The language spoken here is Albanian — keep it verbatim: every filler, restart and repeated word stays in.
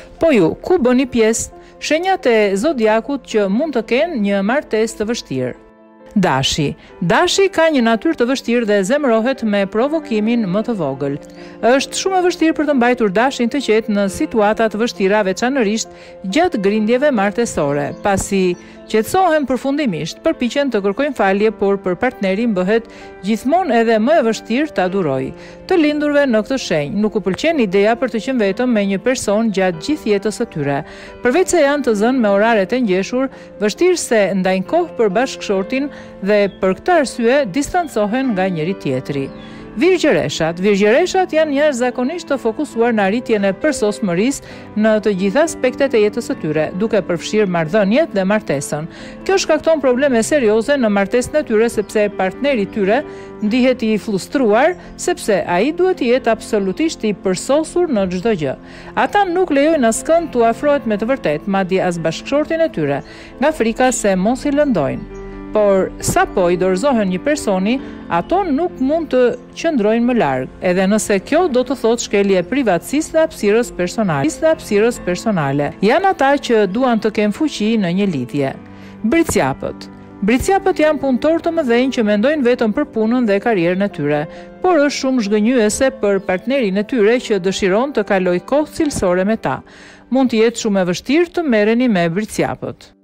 Po ju, ku bëni pjesë? Shenjat e zodiakut që mund të kenë një martesë të vështirë. Dashi. Dashi ka një natyrë të vështirë dhe zemërohet me provokimin më të vogël. Është shumë e vështirë për të mbajtur dashin të qetë në situata të vështira, veçanërisht gjatë grindjeve martesore. Pasi qetësohen përfundimisht, përpiqen të kërkojnë falje, por për partnerin bëhet gjithmonë edhe më e vështirë ta durojë. Të lindurve në këtë shenjë nuk u pëlqen ideja për të qenë vetëm me një person gjatë gjithë jetës së tyre. Përveç se janë të zënë me oraret e ngjeshur, vështirë se ndajnë kohë për bashkëshortin dhe për këtë arsye distancohen nga njëri tjetri. Virgjëreshat. Virgjëreshat janë njerëz zakonisht të fokusuar në arritjen e përsosmërisë në të gjitha aspektet e jetës së tyre, duke përfshirë marrëdhëniet dhe martesën. Kjo shkakton probleme serioze në martesën e tyre sepse partneri i tyre ndihet i frustruar sepse ai duhet të jetë absolutisht i përsosur në çdo gjë. Ata nuk lejojnë askënd t'u afrohet me të vërtetë, madje as bashkëshortin e tyre, nga frika se mos i lëndojnë. Por sa po i dorëzohen një personi, ato nuk mund të qëndrojnë më larg, edhe nëse kjo do të thotë shkelje privatësisë dhe hapësirës personale. dhe hapësirës personale. Janë ata që duan të kenë fuqi në një lidhje. Bricjapët. Bricjapët janë punëtorë të mëdhenj që mendojnë vetëm për punën dhe karrierën e tyre, por është shumë zhgënjyese për partnerin e tyre që dëshiron të kalojë kohë cilësore me ta. Mund të jetë shumë e vështirë të merreni me bricjapët.